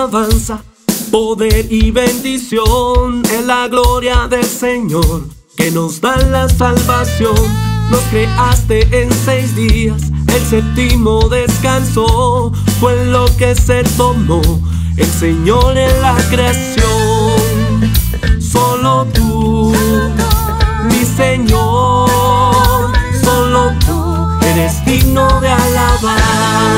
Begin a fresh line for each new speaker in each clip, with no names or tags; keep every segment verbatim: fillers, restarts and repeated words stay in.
alabanza, poder y bendición es la gloria del Señor, que nos da la salvación. Nos creaste en seis días, el séptimo descansó, fue lo que se tomó el Señor en la creación. Solo tú, mi Señor, solo tú eres digno de alabar.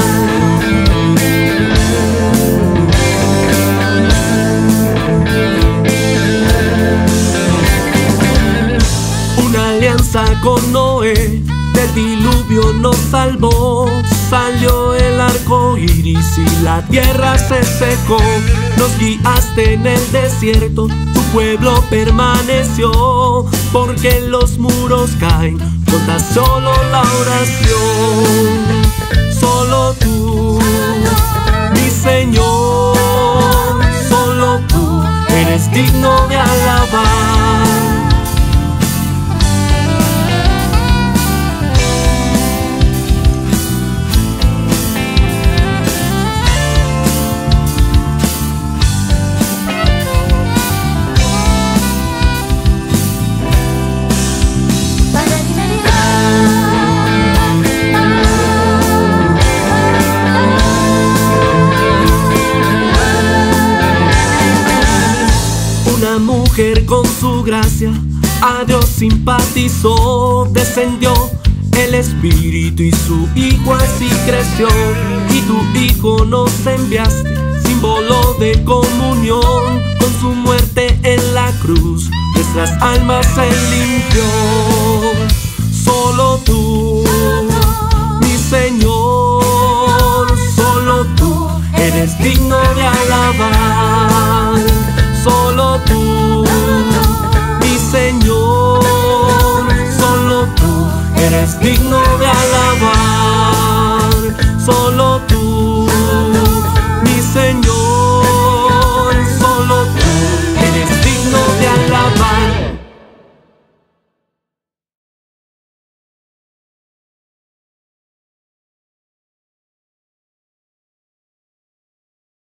Una alianza con Noé, del diluvio nos salvó. Salió el arco iris y la tierra se secó. Nos guiaste en el desierto, tu pueblo permaneció. Porque los muros caen con tan solo la oración. Solo tú, mi Señor, solo tú eres digno de alabar. Una mujer con su gracia a Dios simpatizó, descendió el Espíritu y su Hijo así creció. Y tu Hijo nos enviaste, símbolo de comunión, con su muerte en la cruz nuestras almas se limpió. Solo tú, mi Señor, solo tú eres digno de alabar. Solo tú, mi Señor, solo tú eres digno de alabar. Solo tú,